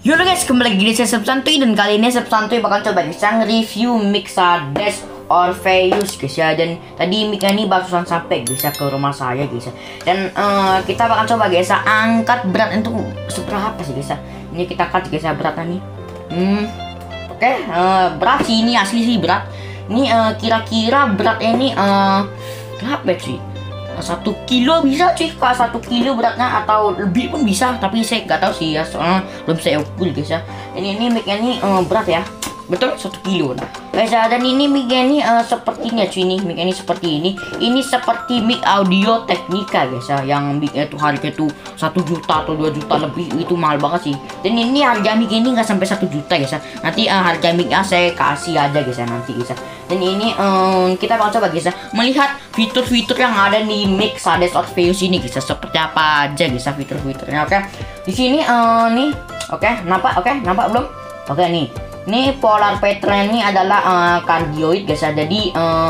Halo guys, kembali lagi di saya Santuy, dan kali ini saya Santuy bakal coba bisa nge-review Mixades Orpheus guys ya. Dan tadi mic ini barusan sampai guys ya ke rumah saya guys ya. Dan kita bakal coba guys ya angkat berat itu seberapa sih guys ya. Ini kita angkat guys ya beratnya nih. Oke, berat sih, ini asli sih berat. Ini kira-kira beratnya ini berapa sih? 1 kilo bisa cuy, kalau 1 kilo beratnya atau lebih pun bisa, tapi saya nggak tahu sih ya, soalnya belum saya ukur guys ya. Ini mic-nya ini berat ya, betul 1 kilo nah guys ya. Dan ini mic-nya ini sepertinya cuy, ini mic-nya ini seperti ini seperti mic Audio Technica guys ya, yang mic-nya tuh harga tuh 1 juta atau 2 juta lebih, itu mahal banget sih. Dan ini harga mic ini nggak sampai 1 juta guys ya, nanti harga mic-nya saya kasih aja guys ya nanti guys ya. Dan ini kita bakal coba guys ya melihat fitur-fitur yang ada di Mixades Orpheus ini guys ya, seperti apa aja guys ya fitur-fiturnya. Oke, di sini nih nampak belum? Oke, nih polar pattern ini adalah cardioid guys ya. Jadi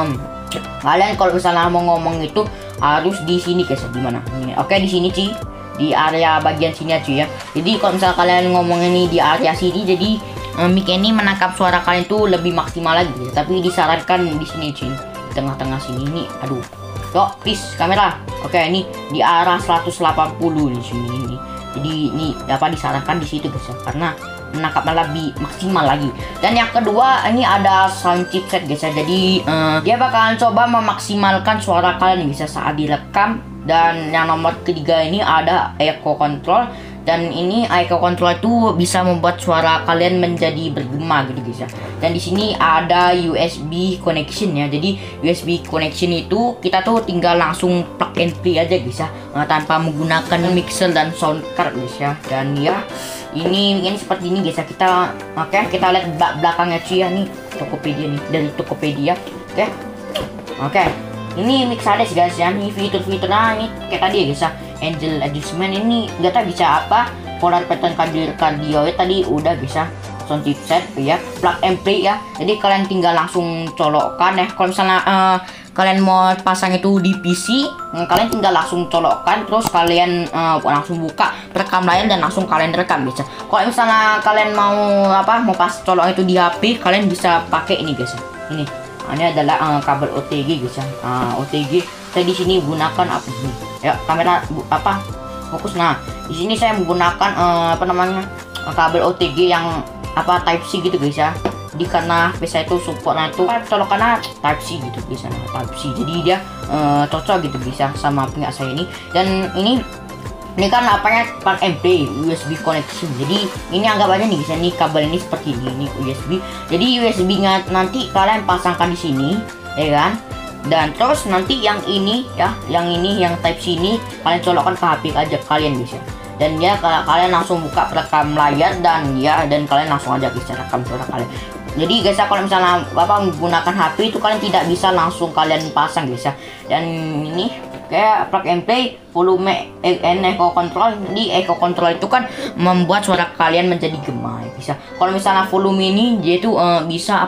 kalian kalau misalnya mau ngomong itu harus di sini guys ya. Di mana ini? Oke, di sini cuy, di area bagian sini ya cuy ya. Jadi kalau misalnya kalian ngomong ini di area sini, jadi mic ini menangkap suara kalian tuh lebih maksimal lagi ya. Tapi disarankan di sini cuy, di tengah-tengah sini. Ini aduh, yuk please kamera. Oke, ini di arah 180 di sini ini. Jadi ini dapat disarankan di situ guys ya, karena menangkapnya lebih maksimal lagi. Dan yang kedua, ini ada sound chipset guys ya. Jadi dia bakalan coba memaksimalkan suara kalian guys ya saat direkam. Dan yang nomor ketiga ini ada echo control. Dan ini echo control itu bisa membuat suara kalian menjadi bergema gitu guys ya. Dan di sini ada USB connection ya. Jadi USB connection itu kita tuh tinggal langsung plug and play aja guys ya, tanpa menggunakan mixer dan sound card guys ya. Dan ya ini seperti ini guys ya. Kita lihat belakangnya cuy ya, nih Tokopedia nih, dari Tokopedia. Oke. Ini Mixades guys ya, nih fitur-fiturnya ini kayak tadi ya guys ya. Angel adjustment ini nggak tahu bisa apa. Polar pattern cardioid tadi udah bisa. Sound chipset ya, plug and play ya. Jadi kalian tinggal langsung colokkan ya. Kalau misalnya kalian mau pasang itu di PC, kalian tinggal langsung colokkan, terus kalian langsung buka rekam layar dan langsung kalian rekam guys ya. Kalau misalnya kalian mau pas colok itu di HP, kalian bisa pakai ini guys ya. Ini adalah kabel OTG guys ya. OTG saya di sini gunakan apa nih? Ya, kamera fokus. Nah, di sini saya menggunakan kabel OTG yang Type C gitu guys ya. Jadi karena HP saya itu supportnya itu colokannya Type C gitu guys ya, Type C. Jadi dia cocok gitu guys ya sama punya saya ini. Dan ini kan plug and play USB connection. Jadi ini anggap aja nih guys, ini kabel ini seperti ini USB. Jadi USB-nya nanti kalian pasangkan di sini ya kan. Dan terus nanti yang ini ya, yang Type C ini kalian colokkan ke HP aja kalian guys ya. Dan ya kalian langsung buka rekam layar dan kalian langsung aja bisa rekam suara kalian. Jadi guys ya, kalau misalnya menggunakan HP itu kalian tidak bisa langsung kalian pasang guys ya. Dan ini kayak plug and play volume echo control. Di echo control itu kan membuat suara kalian menjadi gema ya guys ya. Kalau misalnya volume ini dia itu bisa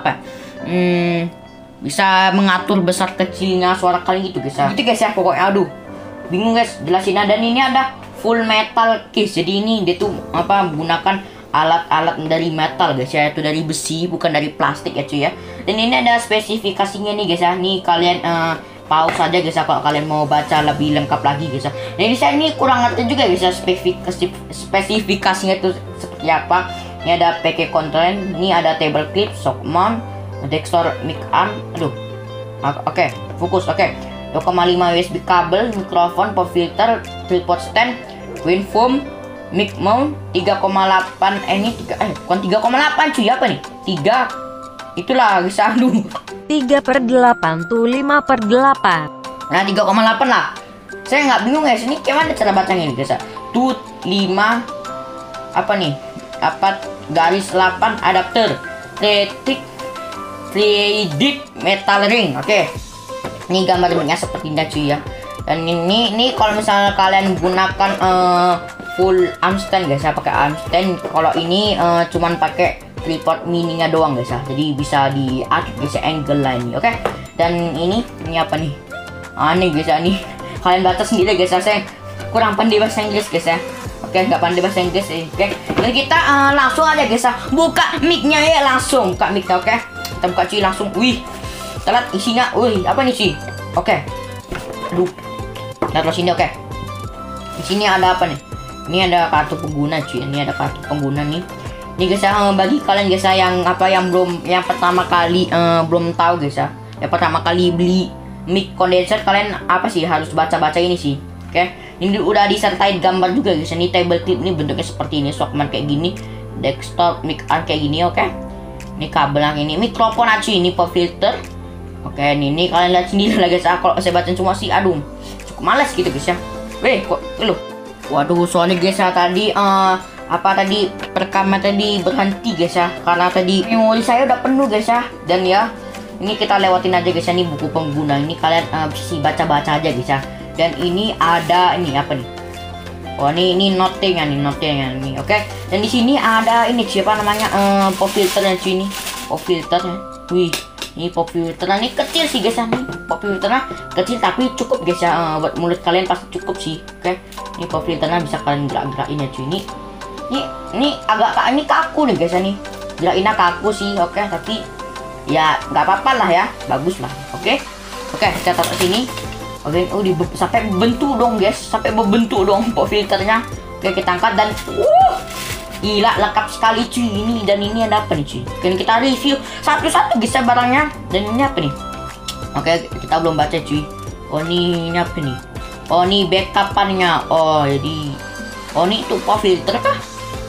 bisa mengatur besar kecilnya suara kalian gitu guys ya. Gitu guys ya pokoknya. Aduh, bingung guys jelasinnya. Dan ini ada full metal case. Jadi ini dia tuh menggunakan alat-alat dari metal guys ya, itu dari besi bukan dari plastik ya cuy ya. Dan ini ada spesifikasinya nih guys ya. Nih kalian pause saja guys ya kalau kalian mau baca lebih lengkap lagi guys ya. Jadi saya ini kurang ngerti juga guys ya spesifikasinya itu seperti apa. Ini ada PK control, ini ada table clip, shock mount, Dexter mic arm. Aduh. Oke, fokus. Oke. 2,5 USB kabel, mikrofon, pop filter, tripod stand, WinFoam, mic mount, 3,8 ini bukan 3,8 cuy, apa nih? 3 itulah guys. Aduh. 3/8 tuh 5/8. Nah, 3,8 lah. Saya nggak bingung guys, ini gimana cara bacanya ini guys ya. Tut 5 garis 8 adapter threaded metal ring. Oke. Ini gambar micnya seperti ini cuy ya. Dan ini kalau misalnya kalian gunakan full arm stand guys ya, pakai arm stand. Kalau ini cuman pakai tripod mininya doang guys ya. Jadi bisa diadjust guys ya angle line. Oke. Dan ini apa nih? Ini guys ya, nih kalian baca sendiri guys ya. Saya kurang pandai bahasa Inggris guys ya. Oke, nggak pandai bahasa Inggris. Oke, dan kita langsung aja guys ya. Buka mic-nya ya, langsung buka mic-nya. Oke, kita buka cuy langsung. Wih, kita lihat isinya. Wih, apa nih cuy? Oke, aduh, taruh sini. Oke, di sini ada apa nih? Ini ada kartu pengguna cuy. Ini ada kartu pengguna nih. Ini guys ya, bagi kalian guys ya yang yang pertama kali belum tahu guys ya. Yang pertama kali beli mic condenser, kalian apa sih harus baca-baca ini sih. Oke, ini udah disertai gambar juga guys. Ini table clip, ini bentuknya seperti ini, Walkman kayak gini, desktop mic arm kayak gini. Oke, ini kabel yang ini, mikrofon aja, ini pop filter. Oke, ini kalian lihat sendiri lah guys. Kalau saya baca semua sih, aduh, cukup males gitu guys ya. Weh, kok lu? Waduh, soalnya guys ya tadi perekaman tadi berhenti guys ya, karena tadi memori saya udah penuh guys ya. Dan ya, ini kita lewatin aja guys ya, ini buku pengguna. Ini kalian bisa baca-baca aja guys ya. Dan ini ada ini apa nih? Oh, ini notingnya nih. Oke. Dan di sini ada ini siapa namanya? Pop filternya cuy, ini. Pop filternya. Wih, ini pop filternya ini kecil sih guys ya. Nih, pop filternya kecil tapi cukup guys ya. Buat mulut kalian pasti cukup sih. Oke. Ini pop filternya bisa kalian gerak-gerakin ya cuy. Ini agak ini kaku nih guys ya nih. Gerakinnya kaku sih. Oke, tapi ya nggak apa-apa lah ya, bagus lah. Oke, kita taruh sini. Oke, sampai bentuk dong guys, sampai membentuk dong pop filternya. Oke, kita angkat dan gila lengkap sekali cuy ini. Dan ini ada apa nih cuy? Oke, kita review satu-satu guys barangnya. Dan ini apa nih? Oke, kita belum baca cuy. Oh, ini apa nih? Oh, ini backupannya. Oh, jadi ini itu pop filter kah?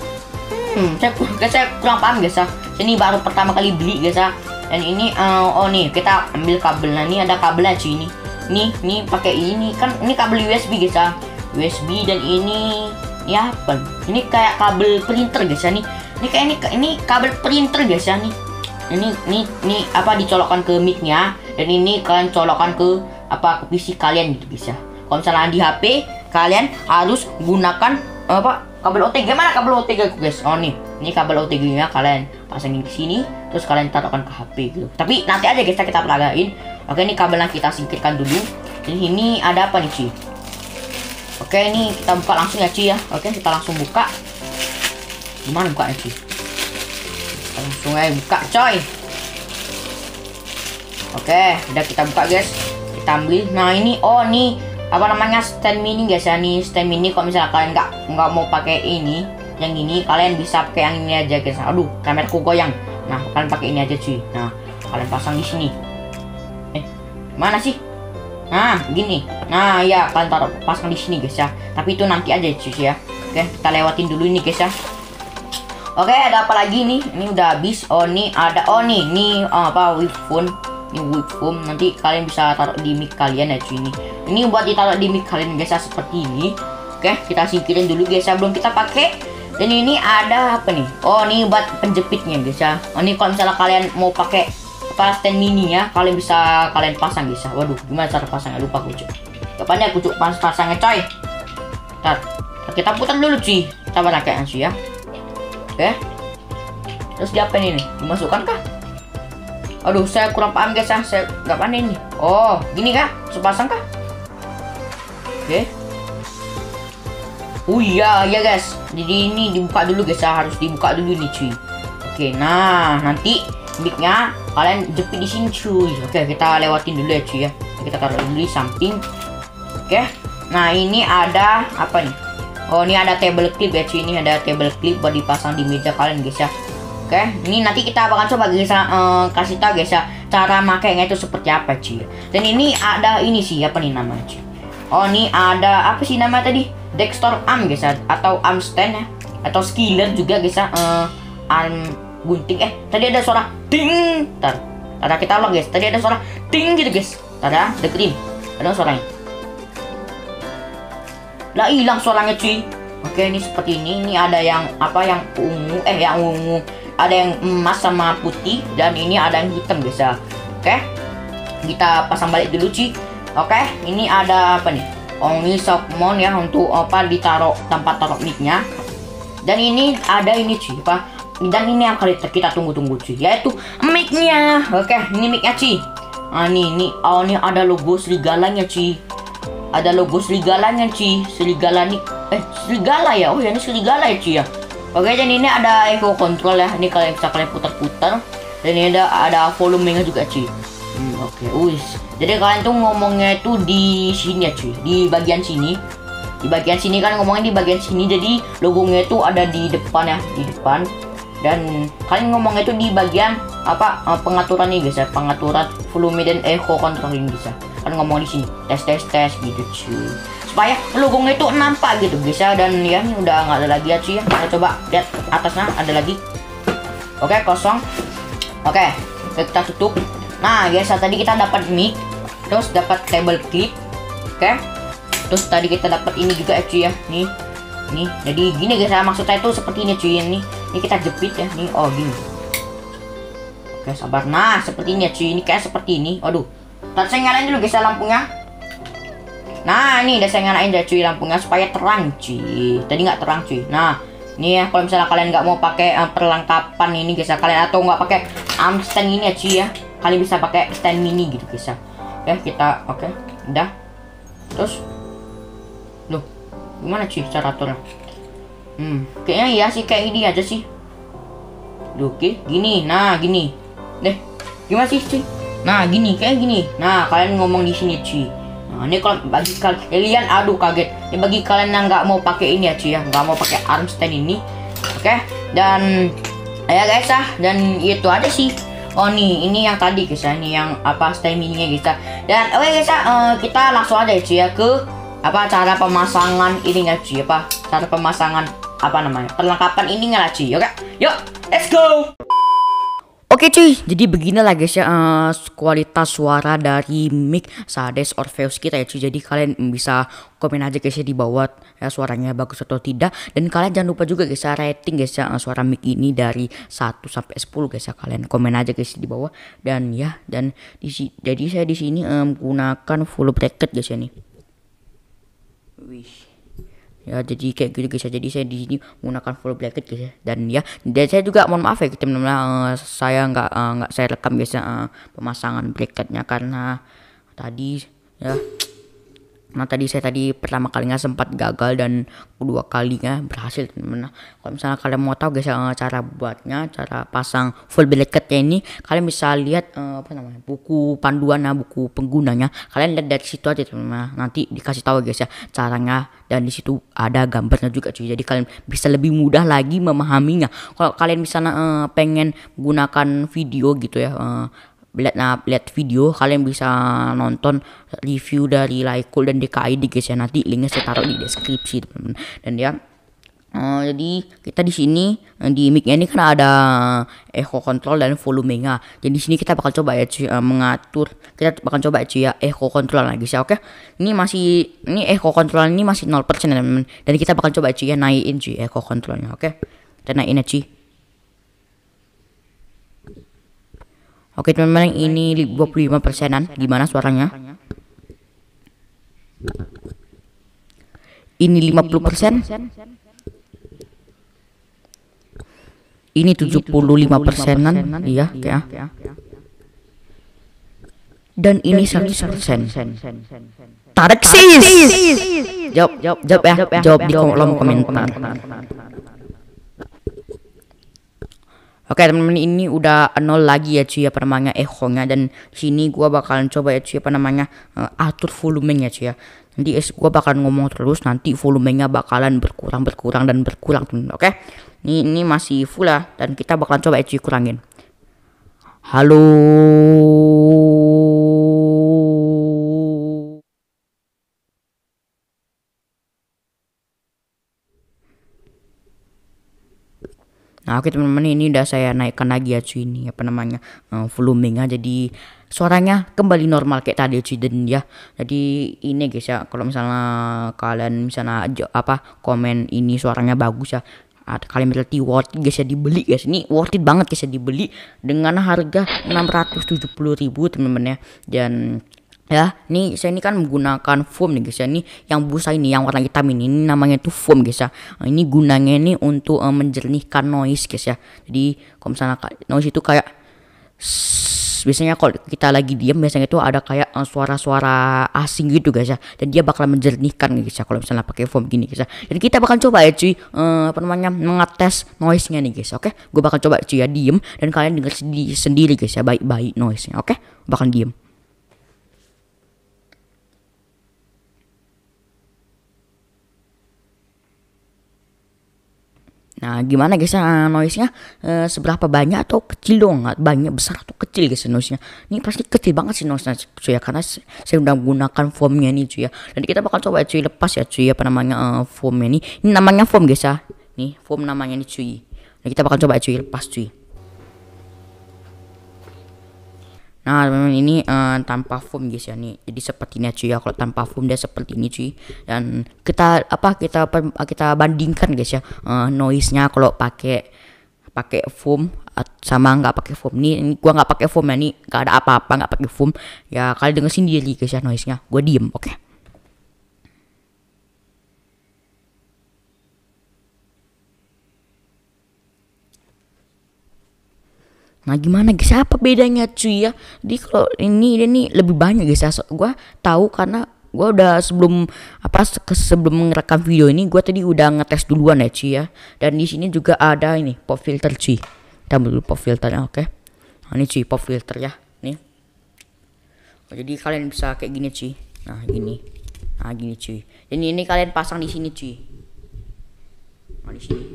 Saya kurang paham guys ya. Ini baru pertama kali beli guys ya. Dan ini nih kita ambil kabelnya. Ini ada kabelnya cuy ini. Nih pakai ini kan, ini kabel USB guys ya. USB. Dan ini ya apa? Ini kayak kabel printer guys ya nih. Ini kabel printer guys ya nih. Ini apa dicolokkan ke mic-nya, dan ini kalian colokkan ke ke PC kalian gitu guys ya. Kalau misalnya di HP kalian harus gunakan kabel OTG. Mana kabel OTG guys? Oh nih, ini kabel OTG-nya kalian pasangin ke sini, terus kalian taruhkan ke HP gitu. Tapi nanti aja guys kita pelagain. Oke, ini kabelnya kita singkirkan dulu. Jadi ini ada apa nih cuy? Oke, ini kita buka langsung ya cuy ya. Oke, kita langsung buka. Gimana bukanya cuy? Kita langsung aja buka coy. Oke, udah kita buka guys. Kita ambil. Nah ini nih apa namanya, stand mini guys ya. Nih stand mini, kalau misalnya kalian nggak mau pakai ini yang ini, kalian bisa pakai yang ini aja guys. Aduh, kameraku goyang. Nah, kalian pakai ini aja cuy. Nah, kalian pasang di sini. Mana sih? Nah, gini. Nah, ya kalian pasang di sini guys ya. Tapi itu nanti aja cuy ya. Oke, kita lewatin dulu ini guys ya. Oke, ada apa lagi nih? Ini udah habis. Oh, nih ada. Oh, nih webphone. Ini webphone. Nanti kalian bisa taruh di mic kalian ya cuy ini. Ini buat ditaruh di mic kalian guys ya, seperti ini. Oke, kita singkirin dulu guys ya, belum kita pakai. Dan ini ada apa nih? Oh, ini buat penjepitnya guys ya. Oh, ini kalau misalnya kalian mau pakai stand mini ya, kalian bisa pasang guys ya. Waduh, gimana cara pasangnya? Lupa kucuk. Kapan ya kucuk pasangnya coy? Ntar, kita putar dulu cuy. Kita pakai cuy ya. Oke. Terus diapain ini? Dimasukkan kah? Aduh, saya kurang paham guys ya. Saya nggak pandai nih. Oh, gini kah? Sepasang kah? Oke. Oh iya guys. Jadi ini dibuka dulu guys ya, harus dibuka dulu nih cuy. Oke, nah nanti mic-nya kalian jepit di sini cuy. Oke, kita lewatin dulu ya cuy ya. Kita taruh dulu di samping. Oke. Nah, ini ada apa nih? Oh, ini ada table clip ya cuy. Ini ada table clip buat dipasang di meja kalian guys ya. Oke, ini nanti kita bakal coba guys ya, kasih tahu guys ya cara makainya itu seperti apa cuy. Dan ini ada ini sih, apa nih namanya cuy? Oh, ini ada apa sih nama tadi? Desktop arm guys ya, atau arm stand ya, atau skiller juga guys ya. Arm gunting. Tadi ada suara ting. Tada kita ulang guys. Tadi ada suara ting gitu guys. Tada deketin. Ada suaranya. Lah, hilang suaranya cuy. Oke, ini seperti ini. Ini ada yang yang ungu, yang ungu. Ada yang emas sama putih, dan ini ada yang hitam guys ya. Oke. Kita pasang balik dulu cuy. Oke, ini ada apa nih? Oh, ini softmount ya, untuk ditaruh tempat taruh mic-nya. Dan ini ada ini cuy, dan ini yang kita tunggu-tunggu cuy, yaitu mic-nya. Oke, ini mic-nya cuy. Nah, ini ada logo serigalanya cuy. Ada logo serigalanya cuy. Serigala nih serigala ya. Oh ya, ini serigala ya cuy ya. Oke, dan ini ada echo control ya. Ini kalian bisa putar-putar. Dan ini ada volumenya juga cuy. Oke, jadi kalian tuh ngomongnya itu di sini ya cuy, di bagian sini. Di bagian sini kan ngomongnya di bagian sini, jadi logonya itu ada di depan ya, di depan. Dan kalian ngomongnya itu di bagian apa, pengaturan nih guys ya, pengaturan volume dan echo control ini guys ya. Kalian ngomong di sini tes gitu cuy, supaya logonya itu nampak gitu guys ya. Dan ya ini udah nggak ada lagi ya cuy ya. Kita coba lihat atasnya ada lagi. Oke, kosong. Oke, kita tutup. Nah guys, tadi kita dapat mic, terus dapat table clip. Oke, terus tadi kita dapat ini juga ya cuy ya. Nih jadi gini guys ya, maksudnya itu seperti ini cuy. Ini kita jepit ya nih. Oh gini. Oke, sabar. Nah seperti ini ya cuy, ini kayak seperti ini. Aduh, saya nyalain dulu guys ya lampunya. Nah ini udah saya nyalain ya cuy lampunya supaya terang cuy. Tadi nggak terang cuy. Nah ini ya, kalau misalnya kalian nggak mau pakai perlengkapan ini guys ya, kalian atau nggak pakai arm stand ini ya cuy ya, kalian bisa pakai stand mini gitu guys ya. Oke, udah. Terus loh, gimana cuy cara aturnya? Kayaknya iya sih, kayak ini aja sih. Oke, gini. Nah gini deh, gimana sih cuy? Nah gini, kayak gini. Nah kalian ngomong di sini cuy. Nah ini kalau bagi kalian, aduh kaget. Ini bagi kalian yang nggak mau pakai ini ya cuy ya, nggak mau pakai arm stand ini. Oke, dan ya guys ya, dan itu aja sih. Oh nih, ini yang tadi guys ya, ini yang apa, stand mininya guys ya. Dan oke guys ya, kita langsung aja cuy ya ke apa, cara pemasangan ininya cuy, apa cara pemasangan apa namanya, perlengkapan ininya lah cuy. Oke, yuk let's go. Oke cuy, jadi beginilah guys ya, kualitas suara dari mic Sades Orpheus kita ya cuy. Jadi kalian bisa komen aja guys ya di bawah ya, suaranya bagus atau tidak. Dan kalian jangan lupa juga guys ya, rating guys ya, suara mic ini dari 1 sampai 10 guys ya. Kalian komen aja guys di bawah. Dan ya, dan jadi saya di sini menggunakan full bracket guys ya nih. Wih. Ya jadi kayak gitu guys ya. Jadi saya di sini menggunakan full bracket guys ya. Dan ya, dan saya juga mohon maaf ya teman-teman, saya nggak saya rekam guys ya, pemasangan bracketnya karena tadi ya. Nah tadi saya pertama kalinya sempat gagal dan kedua kalinya berhasil teman-teman. Kalau misalnya kalian mau tahu guys ya, cara buatnya, cara pasang full bracketnya ini, kalian bisa lihat apa namanya, buku panduan, buku penggunanya. Kalian lihat dari situ aja teman-teman. Nanti dikasih tahu guys ya caranya, dan di situ ada gambarnya juga cuy. Jadi kalian bisa lebih mudah lagi memahaminya. Kalau kalian misalnya pengen menggunakan video gitu ya, lihat video, kalian bisa nonton review dari Laikul dan DKID guys ya. Nanti linknya saya taruh di deskripsi teman-teman. Dan ya, jadi kita di sini di mic ini kan ada echo control dan volumenya. Jadi di sini kita bakal coba ya cuy, mengatur. Kita bakal coba cuy ya echo control lagi ya. Oke, ini echo control ini masih 0% teman-teman. Dan kita bakal coba cuy ya naikin cuy echo controlnya. Oke, kita naikin ya cuy. Oke teman-teman, ini 25%-an. Gimana suaranya? Ini 50%. Ini 75%-an. Iya, ya. Dan ini 100%. Tarik sis. Jawab ya. Jawab di kolom komentar. Oke teman-teman, ini udah 0 lagi ya cuy apa namanya echo-nya. Dan sini gua bakalan coba ya cuy apa namanya, atur volumenya cuy ya. Nanti gua bakalan ngomong terus, nanti volumenya bakalan berkurang teman-teman. Oke, ini masih full ya, dan kita bakalan coba ya cuy kurangin. Halo. Nah oke teman-teman, ini udah saya naikkan lagi ya cuy, ini apa namanya, volumenya, jadi suaranya kembali normal kayak tadi cuy. Dan ya, jadi ini guys ya, kalau misalnya kalian misalnya komen ini suaranya bagus ya, kalian berarti worth it guys ya dibeli guys. Ini worth it banget guys ya dibeli dengan harga 670.000 teman-teman ya. Dan ya, ini saya ini kan menggunakan foam nih guys ya. Ini yang busa ini yang warna hitam ini namanya tuh foam guys ya. Ini gunanya ini untuk menjernihkan noise guys ya. Jadi kalau misalnya noise itu kayak biasanya kalau kita lagi diam biasanya itu ada kayak suara-suara asing gitu guys ya, dan dia bakal menjernihkan guys ya kalau misalnya pakai foam gini guys ya. Dan kita bakal coba ya cuy, apa namanya, mengetes noise-nya nih guys. Oke, gue bakal coba cuy ya diem, dan kalian dengar sendiri guys ya baik-baik noise-nya. Oke, bakal diem. Nah, gimana guys ya noise-nya, seberapa banyak atau kecil dong? Banyak, besar atau kecil guys noise-nya? Ini pasti kecil banget sih noise-nya cuy ya, karena saya udah menggunakan foamnya nih cuy ya. Dan kita bakal coba cuy lepas ya cuy, apa namanya, foamnya nih. Ini namanya foam guys ya. Nih, foam namanya nih cuy. Dan kita bakal coba cuy lepas cuy. Nah, memang ini tanpa foam guys ya nih. Jadi sepertinya cuy ya, kalau tanpa foam dia seperti ini cuy. Dan kita bandingkan guys ya, noise-nya kalau pakai foam sama nggak pakai foam. Ini gua nggak pakai foam ya, nih nggak ada apa-apa, nggak pakai foam. Ya kalian denger sendiri guys ya noise-nya. Gua diem, oke. Nah, gimana guys, apa bedanya cuy ya? Jadi kalau ini lebih banyak guys ya. Gua tahu karena gua udah sebelum merekam video ini, gua tadi udah ngetes duluan ya cuy ya. Dan di sini juga ada ini pop filter cuy. Kita dulu pop filternya, oke. Nah, ini cuy pop filter ya, nih. Jadi kalian bisa kayak gini cuy. Nah, gini. Nah, gini cuy. Jadi ini kalian pasang di sini cuy. Nah, di sini.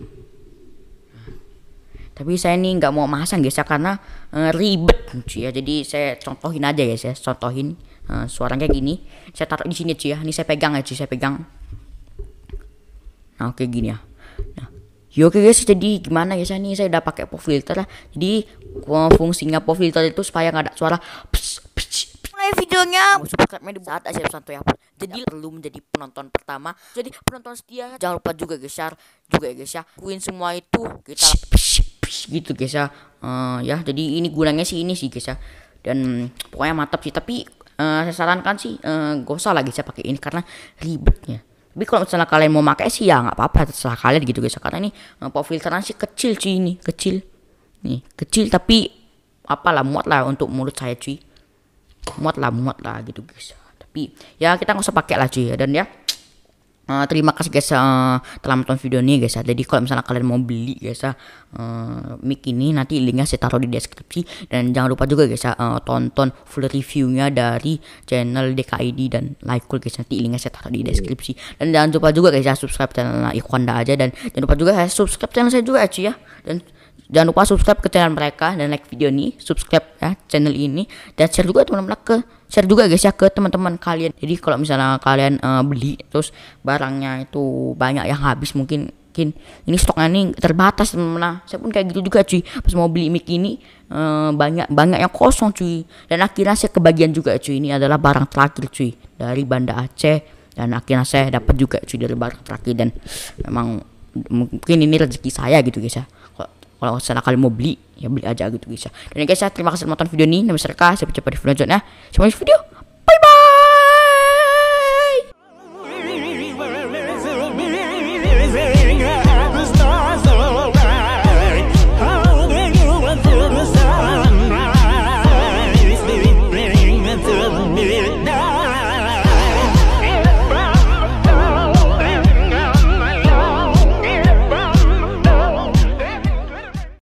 Tapi saya nih nggak mau masang guys ya, karena ribet cuy ya. Jadi saya contohin aja guys ya, contohin suaranya kayak gini. Saya taruh di sini cuy ya. Ini saya pegang ya cuy, saya pegang. Nah, oke gini ya. Nah, oke guys, jadi gimana guys ya, nih saya udah pakai pop filter lah. Jadi fungsinya pop filter itu supaya nggak ada suara mulai videonya. Subscribe-nya di saat Asyaf Santuy upload. Jadi perlu menjadi penonton pertama, jadi penonton setia. Jangan lupa juga guys, share juga ya guys ya. Lakuin semua itu kita gitu guys ya. Ya jadi ini gunanya sih ini sih guys ya. Dan pokoknya mantap sih, tapi saya sarankan sih gak usah lagi saya pakai ini karena ribetnya. Tapi kalau misalnya kalian mau pakai sih ya nggak apa-apa, terserah kalian gitu guys. Karena ini pop filternya sih kecil cuy, ini kecil. Nih, kecil tapi apalah, muat lah untuk mulut saya cuy. Muat lah gitu guys. Tapi ya kita nggak usah pakai lah cuy. Dan ya terima kasih guys telah menonton video ini guys ya. Jadi kalau misalnya kalian mau beli guys ya mic ini, nanti linknya saya taruh di deskripsi. Dan jangan lupa juga guys ya tonton full reviewnya dari channel DKID dan Likecool guys. Nanti linknya saya taruh di deskripsi. Dan jangan lupa juga guys ya subscribe channel Ikhwanda aja. Dan jangan lupa juga subscribe channel saya juga cuy ya. Dan jangan lupa subscribe ke channel mereka dan like video ini, subscribe ya channel ini, dan share juga teman-teman share juga guys ya ke teman-teman kalian. Jadi kalau misalnya kalian beli terus barangnya itu banyak yang habis, mungkin ini stoknya nih terbatas teman-teman. Nah, saya pun kayak gitu juga cuy. Pas mau beli mic ini banyak yang kosong cuy. Dan akhirnya saya kebagian juga cuy. Ini adalah barang terakhir cuy dari Banda Aceh, dan akhirnya saya dapat juga cuy dari barang terakhir. Dan memang mungkin ini rezeki saya gitu guys ya. Kalau misalnya kalian mau beli, ya beli aja gitu guys ya. Dan guys ya, terima kasih menonton video ini. Nama saya Reka, sampai jumpa di video selanjutnya. Sampai video.